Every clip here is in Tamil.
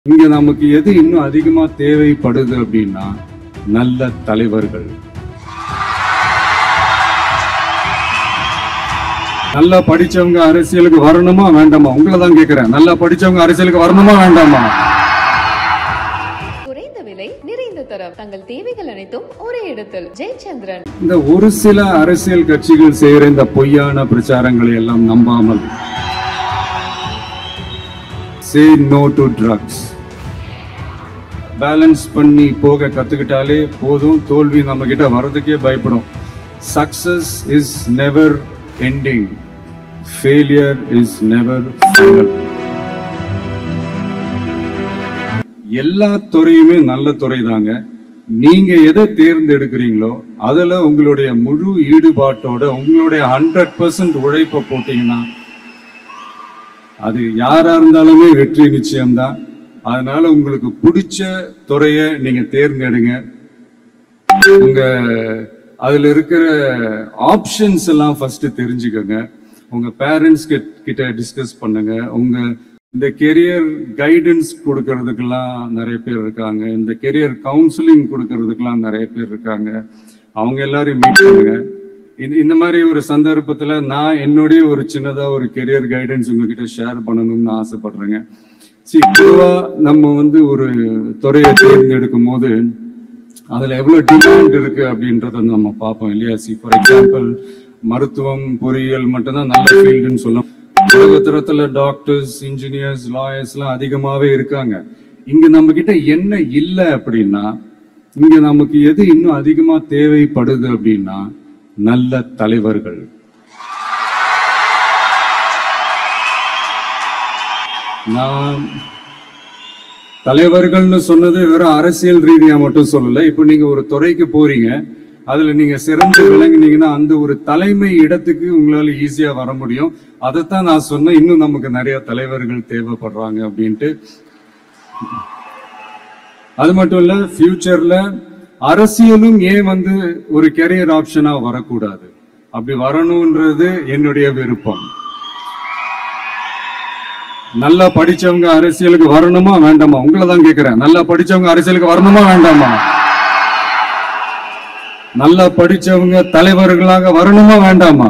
இங்க நமக்கு எது இன்னும் அதிகமா தேவைப்படுது அப்படின்னா நல்ல தலைவர்கள். நல்லா படிச்சவங்க அரசியலுக்கு வரணுமா வேண்டாமா? உங்களை தான் கேட்கிறேன். நல்லா படிச்சவங்க அரசியலுக்கு வரணுமா வேண்டாமா? குறைந்த விலை, நிறைந்த தரம், தங்கள் தேவைகள் அனைத்தும் ஒரே இடத்தில். ஜெயச்சந்திரன். இந்த ஒரு சில அரசியல் கட்சிகள் செய்யற இந்த பொய்யான பிரச்சாரங்களை எல்லாம் நம்பாமல் say no to drugs. Balance பண்ணி போக கத்துக்கிட்டாலே போதும். தோல்வி நம்ம கிட்ட வர்றதுக்கே பயப்படும். Success is never ending, failure is never final. எல்லா துறையுமே நல்ல துறை தாங்க. நீங்க எதை தேர்ந்தெடுக்கிறீங்களோ அதுல உங்களுடைய முழு ஈடுபாட்டோட உங்களுடைய 100% உழைப்பை போட்டீங்கன்னா அது யாரா இருந்தாலுமே வெற்றி நிச்சயம்தான். அதனால உங்களுக்கு பிடிச்ச துறைய நீங்க தேர்ந்தெடுங்க. உங்க அதுல இருக்கிற ஆப்ஷன்ஸ் எல்லாம் ஃபர்ஸ்ட் தெரிஞ்சுக்கோங்க. உங்க பேரண்ட்ஸ் கிட்ட டிஸ்கஸ் பண்ணுங்க. உங்க இந்த கெரியர் கைடன்ஸ் கொடுக்கறதுக்கெல்லாம் நிறைய பேர் இருக்காங்க. இந்த கெரியர் கவுன்சிலிங் கொடுக்கறதுக்கெல்லாம் நிறைய பேர் இருக்காங்க. அவங்க எல்லாரையும் மீட் பண்ணுங்க. இந்த மாதிரி ஒரு சந்தர்ப்பத்துல நான் என்னுடைய ஒரு சின்னதா ஒரு கெரியர் கைடன்ஸ் உங்ககிட்ட ஷேர் பண்ணணும்னு ஆசைப்படுறேங்க. பொதுவா நம்ம ஒரு துறையை தேர்ந்தெடுக்கும் போது அதுல எவ்வளவு டிமாண்ட் இருக்கு அப்படின்றத நம்ம பார்ப்போம் இல்லையா? ஃபார் எக்ஸாம்பிள் மருத்துவம், பொறியியல் மட்டும்தான் நல்ல ஃபீல்டுன்னு சொல்லலாம். உலகத்துல டாக்டர்ஸ், இன்ஜினியர்ஸ், லாயர்ஸ் எல்லாம் அதிகமாவே இருக்காங்க. இங்க நம்ம கிட்ட என்ன இல்லை அப்படின்னா, இங்க நமக்கு எது இன்னும் அதிகமா தேவைப்படுது அப்படின்னா நல்ல தலைவர்கள். நான் தலைவர்கள்னு சொன்னது வெறும் அரசியல் ரீதியா மட்டும் சொல்லல. இப்ப நீங்க ஒரு துறைக்கு போறீங்க, அதுல நீங்க சிறந்து விளங்குனீங்கன்னா அந்த ஒரு தலைமை இடத்துக்கு உங்களால ஈஸியா வர முடியும். அதைத்தான் நான் சொன்னேன், இன்னும் நமக்கு நிறைய தலைவர்கள் தேவைப்படுறாங்க அப்படின்ட்டு. அது மட்டும் இல்ல, ஃபியூச்சர்ல அரசியலும் ஏன் ஒரு கெரியர் ஆப்ஷனா வரக்கூடாது? அப்படி வரணும்ன்றது என்னுடைய விருப்பம். நல்லா படிச்சவங்க அரசியலுக்கு வரணுமா வேண்டாமா? உங்களை தான் கேட்கிறேன். நல்லா படிச்சவங்க அரசியலுக்கு வரணுமா வேண்டாமா? நல்லா படிச்சவங்க தலைவர்களாக வரணுமா வேண்டாமா?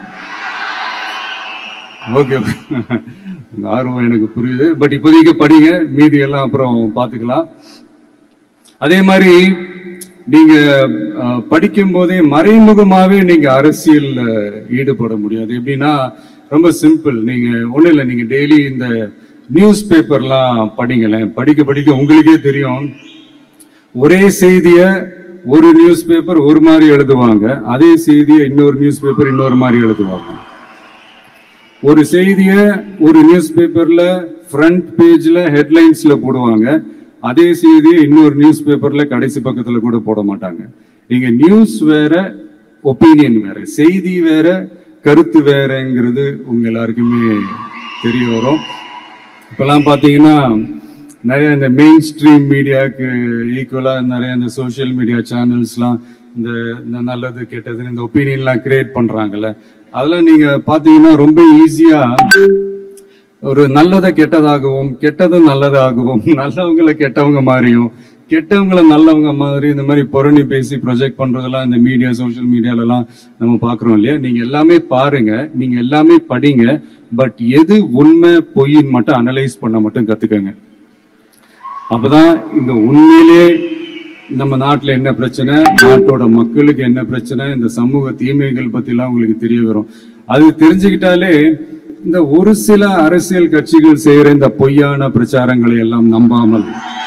ஓகே, ஆர்வம் எனக்கு புரியுது. பட் இப்போதைக்கு படிங்க, மீதி எல்லாம் அப்புறம் பாத்துக்கலாம். அதே மாதிரி நீங்க படிக்கும் போதே மறைமுகமாவே நீங்க அரசியல் ஈடுபட முடியாது. எப்படின்னா ரொம்ப சிம்பிள். நீங்க ஒண்ணு இல்லை, நீங்க டெய்லி இந்த நியூஸ் பேப்பர்லாம் படிங்களேன். படிக்க படிக்க உங்களுக்கே தெரியும், ஒரே செய்திய ஒரு நியூஸ் பேப்பர் ஒரு மாதிரி எழுதுவாங்க, அதே செய்தியை இன்னொரு நியூஸ் பேப்பர் இன்னொரு மாதிரி எழுதுவாங்க. ஒரு செய்திய ஒரு நியூஸ் பேப்பர்ல ஃப்ரண்ட் பேஜ்ல ஹெட்லைன்ஸ்ல போடுவாங்க, அதே செய்தியை இன்னொரு நியூஸ் பேப்பர்ல கடைசி பக்கத்துல கூட போட மாட்டாங்க. நீங்க நியூஸ் வேற, ஒப்பீனியன் வேற, செய்தி வேற, கருத்து வேறங்கிறது உங்க எல்லாருக்குமே தெரிய வரும். இப்பெல்லாம் பாத்தீங்கன்னா நிறைய இந்த மெயின் ஸ்ட்ரீம் மீடியாவுக்கு ஈக்குவலா நிறைய இந்த சோசியல் மீடியா சேனல்ஸ்லாம் இந்த நல்லது கெட்டது இந்த ஒப்பீனியன்லாம் கிரியேட் பண்றாங்கல்ல. அதெல்லாம் நீங்க பாத்தீங்கன்னா ரொம்ப ஈஸியா ஒரு நல்லதை கெட்டதாகவும் கெட்டதும் நல்லதாகவும் நல்லவங்களை கெட்டவங்க மாதிரியும் கெட்டவங்களை நல்லவங்க மாதிரி இந்த மாதிரி புரணி பேசி ப்ரொஜெக்ட் பண்றதெல்லாம் இந்த மீடியா, சோசியல் மீடியால எல்லாம் நம்ம பாக்குறோம் இல்லையா? நீங்க எல்லாமே பாருங்க, நீங்க எல்லாமே படிங்க. பட் எது உண்மை பொய்ன்னு மட்டும் அனலைஸ் பண்ண மட்டும் கத்துக்கங்க. அப்பதான் இந்த உண்மையிலே நம்ம நாட்டுல என்ன பிரச்சனை, நாட்டோட மக்களுக்கு என்ன பிரச்சனை, இந்த சமூக தீமைகள் பத்தி எல்லாம் உங்களுக்கு தெரிய வரும். அது தெரிஞ்சுக்கிட்டாலே இந்த ஒரு சில அரசியல் கட்சிகள் செய்யற இந்த பொய்யான பிரச்சாரங்களை எல்லாம் நம்பாமல்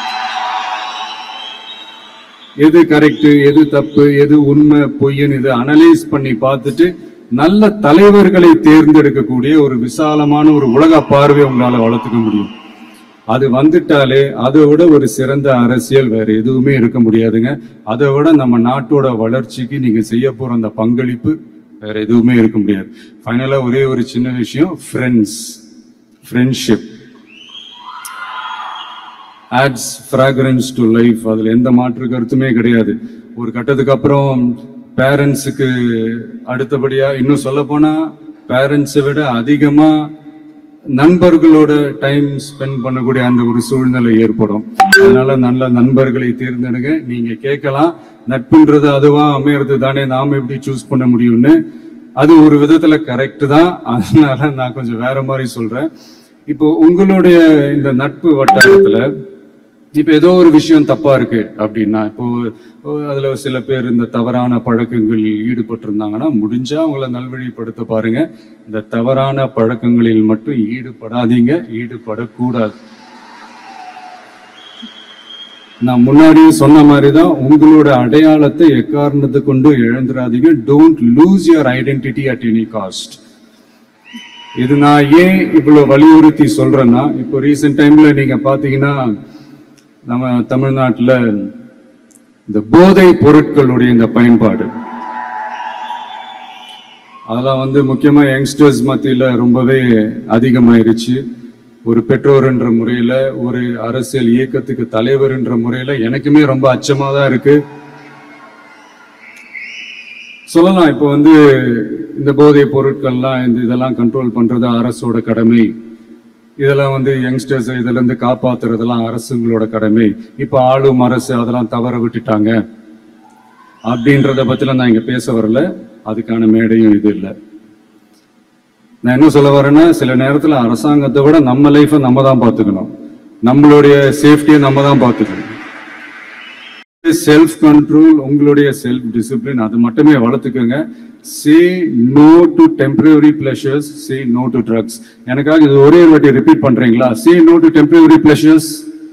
எது கரெக்ட், எது தப்பு, எது உண்மை பொய்ன்னு இதை அனலைஸ் பண்ணி பார்த்துட்டு நல்ல தலைவர்களை தேர்ந்தெடுக்கக்கூடிய ஒரு விசாலமான ஒரு உலக பார்வை உங்களால வளர்த்துக்க முடியும். அது வந்துட்டாலே அதை விட ஒரு சிறந்த அரசியல் வேற எதுவுமே இருக்க முடியாதுங்க. அதை விட நம்ம நாட்டோட வளர்ச்சிக்கு நீங்க செய்ய போற அந்த பங்களிப்பு வேற எதுவுமே இருக்க முடியாது. ஃபைனலா ஒரே ஒரு சின்ன விஷயம், friendship adds fragrance to life. அதுல எந்த மாற்று கருத்துமே கிடையாது. ஒரு கட்டத்துக்கு அப்புறம் பேரண்ட்ஸுக்கு அடுத்தபடியா, இன்னும் சொல்ல போனா பேரண்ட்ஸை விட அதிகமா நண்பர்களோட டைம் ஸ்பெண்ட் பண்ணக்கூடிய அந்த ஒரு சூழ்நிலை ஏற்படும். அதனால நல்ல நண்பர்களை தேர்ந்தெடுங்க. நீங்க கேட்கலாம், நட்புன்றது அதுவா அமையறது தானே, நாம எப்படி சூஸ் பண்ண முடியும்னு. அது ஒரு விதத்துல கரெக்ட் தான். அதனால நான் கொஞ்சம் வேற மாதிரி சொல்றேன். இப்போ உங்களுடைய இந்த நட்பு வட்டாரத்துல இப்ப ஏதோ ஒரு விஷயம் தப்பா இருக்கு அப்படின்னா, இப்போ அதுல சில பேர் இந்த தவறான பழக்கங்களில் ஈடுபட்டு இருந்தாங்கன்னா, முடிஞ்சா அவங்கள நல்வழிப்படுத்த பாருங்க. இந்த தவறான பழக்கங்களில் மட்டும் ஈடுபடாதீங்க, ஈடுபடக்கூடாது. நான் முன்னாடியே சொன்ன மாதிரிதான், உங்களோட அடையாளத்தை எக்காரணத்தை கொண்டு இழந்துடாதீங்க. Don't lose your identity at any cost. இது நான் ஏன் இவ்வளவு வலியுறுத்தி சொல்றேன்னா, இப்போ ரீசெண்ட் டைம்ல நீங்க பாத்தீங்கன்னா நம்ம தமிழ்நாட்டில் இந்த போதை பொருட்களுடைய இந்த பயன்பாடு அதெல்லாம் முக்கியமா யங்ஸ்டர்ஸ் மத்தியில ரொம்பவே அதிகமாயிருச்சு. ஒரு பெற்றோர் என்ற முறையில, ஒரு அரசியல் இயக்கத்துக்கு தலைவர் என்ற முறையில எனக்குமே ரொம்ப அச்சமா தான் இருக்கு. சொல்லலாம், இப்போ இந்த போதை பொருட்கள்லாம் இதெல்லாம் கண்ட்ரோல் பண்றது அரசோட கடமை. இதெல்லாம் யங்ஸ்டர்ஸ் இதுல இருந்து காப்பாத்துறதெல்லாம் அரசுங்களோட கடமை. இப்ப ஆளும் அரசு அதெல்லாம் தவற விட்டுட்டாங்க அப்படின்றத பத்தில நான் இங்க பேச வரல. அதுக்கான மேடையும் இது இல்லை. நான் என்ன சொல்ல வரேன்னா, சில நேரத்துல அரசாங்கத்தை விட நம்ம லைஃபை நம்ம தான் பார்த்துக்கணும். நம்மளுடைய சேஃப்டியை நம்ம தான் பார்த்துக்கணும். செல்ஃப் கண்ட்ரோல், உங்களுடைய செல்ஃப் டிசிப்ளின் அது மட்டுமே வளர்த்துக்கோங்க. Say no to temporary pleasures, say no to drugs. எனக்காக இது ஒரே வாட்டி ரிப்பீட் பண்றீங்களா? Say no to temporary pleasures.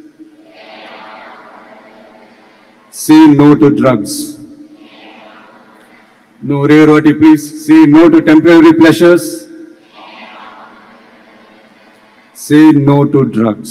Say no to drugs. No, ஒரே வாட்டி please. Say no to temporary pleasures. Say no to drugs.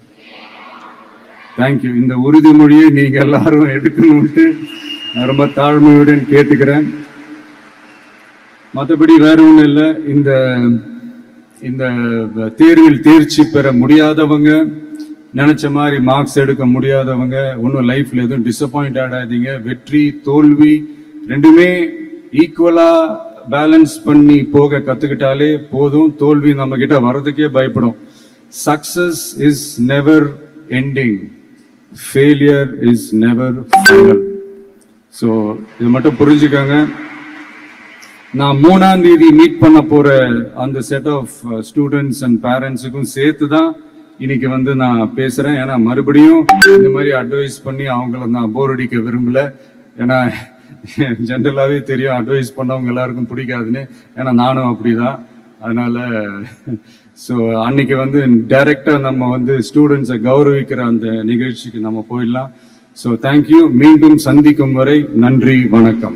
Thank you. இந்த உறுதிமொழியை நீங்க எல்லாரும் எடுக்கணும்னு நான் ரொம்ப தாழ்மையுடன் கேட்டுக்கிறேன். மற்றபடி வேற ஒன்றும் இல்லை. இந்த தேர்வில் தேர்ச்சி பெற முடியாதவங்க, நினைச்ச மாதிரி மார்க்ஸ் எடுக்க முடியாதவங்க ஒன்றும் லைஃப்ல எதுவும் டிசப்பாயிண்ட் ஆகாதீங்க. வெற்றி தோல்வி ரெண்டுமே ஈக்குவலா பேலன்ஸ் பண்ணி போக கத்துக்கிட்டாலே போதும். தோல்வி நம்ம கிட்ட வர்றதுக்கே பயப்படும். Success is never ending, failure is never final. So இது மட்டும் புரிஞ்சுக்கோங்க. நான் 3ஆம் தேதி மீட் பண்ண போற அந்த செட் ஆஃப் ஸ்டூடெண்ட்ஸ் அண்ட் பேரண்ட்ஸுக்கும் சேர்த்து தான் இன்னைக்கு நான் பேசுறேன். ஏன்னா மறுபடியும் இந்த மாதிரி அட்வைஸ் பண்ணி அவங்கள நான் போர் அடிக்க விரும்பல. ஏன்னா ஜென்ரலாவே தெரியும் அட்வைஸ் பண்ணவங்க எல்லாருக்கும் பிடிக்காதுன்னு. ஏன்னா நானும் அப்படிதான். அதனால ஸோ அன்னைக்கு டைரக்டா நம்ம ஸ்டூடெண்ட்ஸை கௌரவிக்கிற அந்த நிகழ்ச்சிக்கு நம்ம போயிடலாம். So thank you. மீண்டும் சந்திக்கும் வரை நன்றி, வணக்கம்.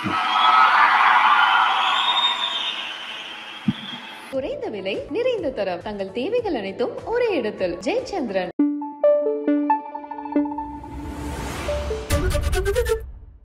குறைந்த விலை, நிறைந்த தரம், தங்கள் தேவைகள் அனைத்தும் ஒரே இடத்தில். ஜெயச்சந்திரன்.